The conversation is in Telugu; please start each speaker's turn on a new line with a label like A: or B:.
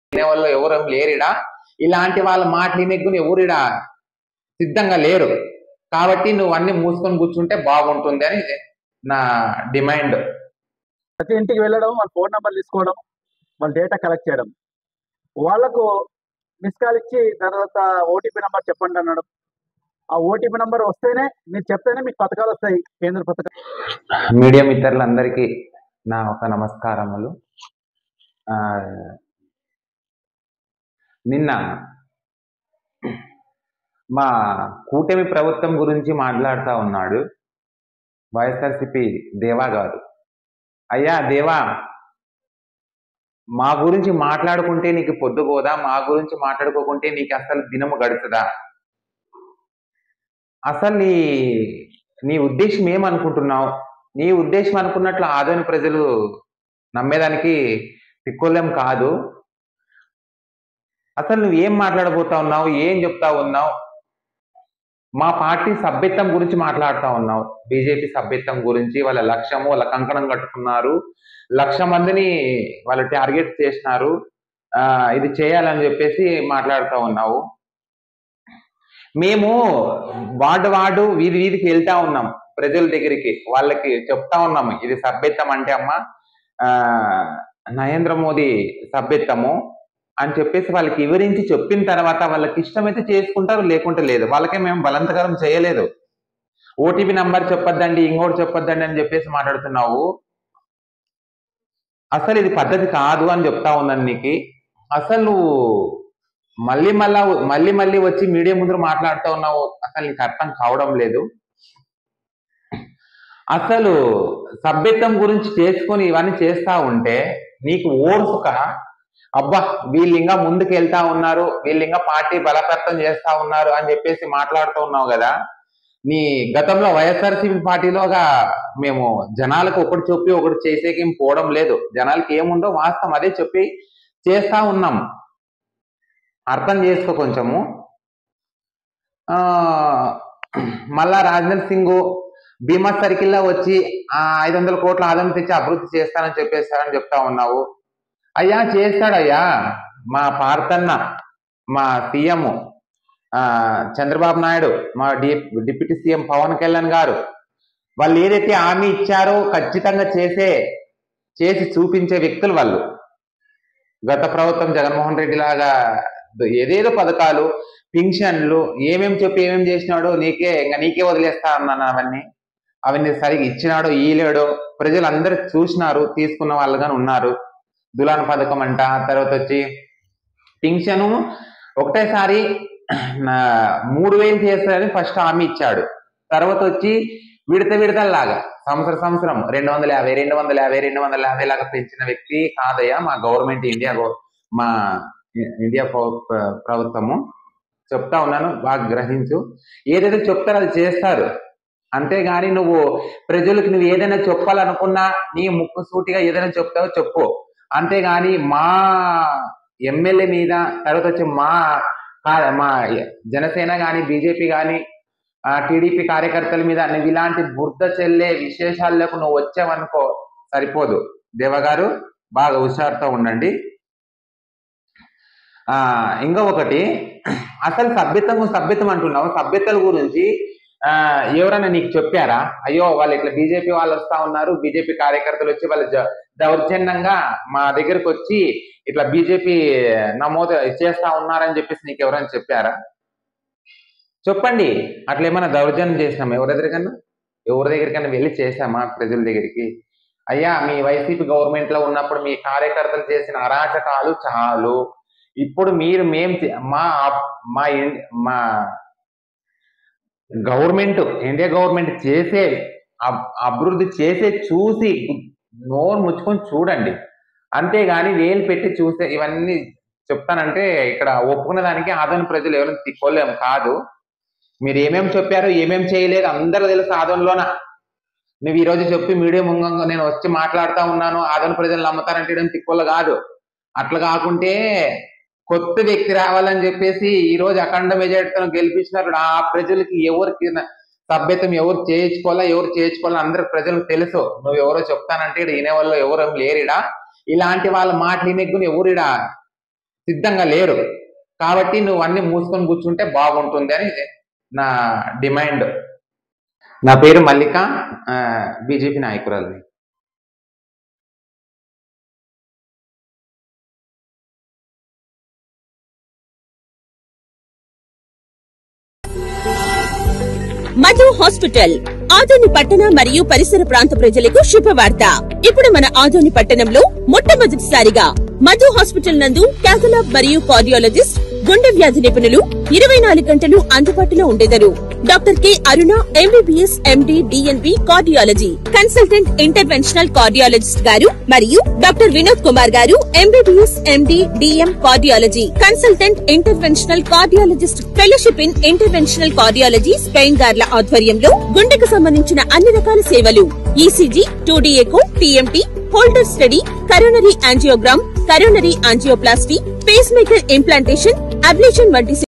A: వినేవాళ్ళు ఎవరు లేరిడా. ఇలాంటి వాళ్ళ మాటలు వినేగుని ఎవరిడా సిద్ధంగా లేరు. కాబట్టి నువ్వు అన్ని మూసుకొని కూర్చుంటే బాగుంటుంది అని నా డిమాండ్.
B: ప్రతి ఇంటికి వెళ్ళడం, వాళ్ళ ఫోన్ నెంబర్ తీసుకోవడం, వాళ్ళ డేటా కలెక్ట్ చేయడం, వాళ్ళకు మిస్ కాల్ ఇచ్చి తర్వాత ఓటీపీ నెంబర్ చెప్పండి అనడం. ఆ ఓటీపీ నెంబర్ వస్తేనే, మీరు చెప్తేనే మీకు పథకాలు వస్తాయి, కేంద్ర పథకాలు.
A: మీడియా మిత్రులందరికీ నా ఒక నమస్కారములు. నిన్న మా కూటమి ప్రభుత్వం గురించి మాట్లాడుతూ ఉన్నాడు వైఎస్ఆర్సీపీ దేవా గారు. అయ్యా దేవా, మా గురించి మాట్లాడుకుంటే నీకు పొద్దుపోదా? మా గురించి మాట్లాడుకోకుంటే నీకు అసలు దినము గడుతుందా? అసలు నీ ఉద్దేశం ఏమనుకుంటున్నావు? నీ ఉద్దేశం అనుకున్నట్లు ఆదోని ప్రజలు నమ్మేదానికి తిక్కోలేం కాదు. అసలు నువ్వు ఏం మాట్లాడబోతా ఉన్నావు? ఏం చెప్తా ఉన్నావు? మా పార్టీ సభ్యత్వం గురించి మాట్లాడుతూ ఉన్నావు. బీజేపీ సభ్యత్వం గురించి, వాళ్ళ లక్ష్యము, వాళ్ళ కంకణం కట్టుకున్నారు, 1,00,000 మందిని వాళ్ళు టార్గెట్ చేసినారు, ఇది చేయాలని చెప్పేసి మాట్లాడుతూ ఉన్నావు. మేము వార్డు వీధికి వెళ్తా ఉన్నాం, ప్రజల దగ్గరికి, వాళ్ళకి చెప్తా ఉన్నాము ఇది సభ్యత్వం అంటే అమ్మ నరేంద్ర మోదీ సభ్యత్వము అని చెప్పేసి వాళ్ళకి వివరించి చెప్పిన తర్వాత వాళ్ళకి ఇష్టమైతే చేసుకుంటారు, లేకుంటే లేదు. వాళ్ళకే మేము బలవంతకరం చేయలేదు. ఓటీపీ నంబర్ చెప్పొద్దండి, ఇంకోటి చెప్పొద్దండి అని చెప్పేసి మాట్లాడుతున్నావు. అసలు ఇది పద్ధతి కాదు అని చెప్తా ఉన్నాను నీకు. అసలు మళ్ళీ వచ్చి మీడియా ముందు మాట్లాడుతూ ఉన్నావు. అసలు నీకు అర్థం కావడం లేదు. అసలు సభ్యత్వం గురించి చేసుకొని ఇవన్నీ చేస్తా ఉంటే నీకు ఓర్సుక, అబ్బా వీళ్ళు ఇంకా ముందుకు వెళ్తా ఉన్నారు, వీళ్ళు ఇంకా పార్టీ బలపర్తం చేస్తా ఉన్నారు అని చెప్పేసి మాట్లాడుతూ ఉన్నావు కదా. నీ గతంలో వైఎస్ఆర్సీపీ పార్టీలోగా మేము జనాలకు ఒకటి చెప్పి ఒకటి చేసేకేం పోవడం లేదు. జనాలకి ఏముందో వాస్తవం అదే చెప్పి చేస్తా ఉన్నాం. అర్థం చేసుకో కొంచెము. మళ్ళా రాజ్నాథ్ సింగ్ భీమా సర్కిల్లో వచ్చి 500 కోట్ల ఆదాయం తెచ్చి అభివృద్ధి చేస్తానని చెప్పేస్తారని చెప్తా ఉన్నావు. అయ్యా చేస్తాడయ్యా మా పార్తన్న, మా సీఎం చంద్రబాబు నాయుడు, మా డిప్యూటీ సీఎం పవన్ కళ్యాణ్ గారు, వాళ్ళు ఏదైతే హామీ ఇచ్చారో ఖచ్చితంగా చేసి చూపించే వ్యక్తులు వాళ్ళు. గత ప్రభుత్వం జగన్మోహన్ రెడ్డి లాగా ఏదేదో పథకాలు, పింఛన్లు ఏమేమి చెప్పి ఏమేమి చేసినాడో నీకే వదిలేస్తా అన్నాను. అవన్నీ సరిగ్గా ఇచ్చినాడో ఇయ్యలేడో ప్రజలందరూ చూసినారు, తీసుకున్న వాళ్ళు కానీ ఉన్నారు. దులాన్ పథకం అంట, తర్వాత వచ్చి పింఛను ఒకటేసారి 3,000 చేస్తారని ఫస్ట్ హామీ ఇచ్చాడు. తర్వాత వచ్చి విడతలాగా సంవత్సరం 250 లాగా పెంచిన వ్యక్తి కాదయ్యా మా గవర్నమెంట్, మా ఇండియా ప్రభుత్వము. చెప్తా ఉన్నాను, బాగా గ్రహించు. ఏదైతే చెప్తారో అది చేస్తారు. అంతేగాని నువ్వు ప్రజలకు నువ్వు ఏదైనా చెప్పాలనుకున్నా నీ ముక్కు సూటిగా ఏదైనా చెప్తావో చెప్పు. అంతేగాని మా ఎమ్మెల్యే మీద, తర్వాత వచ్చి మా జనసేన కానీ బీజేపీ కానీ టీడీపీ కార్యకర్తల మీద నువ్వు ఇలాంటి బురద చెల్లే విశేషాలకు నువ్వు వచ్చావనుకో సరిపోదు. దేవగారు బాగా హుషారుతో ఉండండి. ఇంకా ఒకటి, అసలు సభ్యత్వం అంటున్నావు. సభ్యతల గురించి ఎవరైనా నీకు చెప్పారా? అయ్యో వాళ్ళు ఇట్లా బీజేపీ వాళ్ళు వస్తా ఉన్నారు, బీజేపీ కార్యకర్తలు వచ్చి వాళ్ళు దౌర్జన్యంగా మా దగ్గరకు వచ్చి ఇట్లా బీజేపీ నమోదు చేస్తా ఉన్నారని చెప్పేసి నీకు ఎవరైనా చెప్పారా? చెప్పండి. అట్లా ఏమైనా దౌర్జన్యం చేసినామా? ఎవరి దగ్గరికైనా వెళ్ళి చేశామా ప్రజల దగ్గరికి? అయ్యా మీ వైసీపీ గవర్నమెంట్ లో ఉన్నప్పుడు మీ కార్యకర్తలు చేసిన అరాచకాలు చాలు. ఇప్పుడు మా గవర్నమెంట్, ఇండియా గవర్నమెంట్ చేసే అభివృద్ధి చూసి నోరు ముచ్చుకొని చూడండి. అంతేగాని వేలు పెట్టి చూస్తే ఇవన్నీ చెప్తానంటే ఇక్కడ ఒప్పుకునే దానికి ఆదోని ప్రజలు ఎవరైనా తిక్కోలేము కాదు. మీరు ఏమేమి చెప్పారో ఏమేమి చేయలేదు అందరూ తెలుసు ఆదోనిలోన. నువ్వు ఈరోజు చెప్పి మీడియా ముంగంగా నేను వచ్చి మాట్లాడుతూ ఉన్నాను, ఆదోని ప్రజలు నమ్ముతారంటే ఇవ్వడం తిక్కోలు కాదు. అట్లా కాకుంటే కొత్త వ్యక్తి రావాలని చెప్పేసి ఈ రోజు అఖండ మెజారిటీతో గెలిపించినారు. ఆ ప్రజలకి ఎవరికి సభ్యత్వం ఎవరు చేయించుకోవాలా అందరికి ప్రజలకు తెలుసు. నువ్వు ఎవరో చెప్తానంటే ఇక్కడ వినేవాళ్ళు ఎవరు లేరిడా. ఇలాంటి వాళ్ళ మాటలు వినేగుని ఎవరిడా సిద్ధంగా లేరు. కాబట్టి నువ్వు అన్ని మూసుకొని కూర్చుంటే బాగుంటుంది అని నా డిమాండ్. నా పేరు మల్లిక, బీజేపీ నాయకురాలు.
C: మధు హాస్పిటల్ ఆదోని పట్టణ మరియు పరిసర ప్రాంత ప్రజలకు శుభవార్త. ఇప్పుడు మన ఆదోని పట్టణంలో మొట్టమొదటిసారిగా మధు హాస్పిటల్ నందు క్యాథలాబ్ మరియు కార్డియాలజిస్ట్, గుండె వ్యాధి నిపుణులు 24 గంటలు అందుబాటులో ఉండేదరు. Doctor K Aruna MBBS MD DNB cardiology, consultant interventional cardiologist గారు మరియు డాక్టర్ వినోద్ కుమార్ గారు MBBS MD DM cardiology, consultant interventional cardiologist, fellowship in interventional cardiology Spain గార్ల ఆధ్వర్యంలో గుండెకు సంబంధించిన అన్ని రకాల సేవలు, ECG, 2D echo, TMT, holter study, coronary angiogram, coronary angioplasty, pace maker implantation, ablation వంటి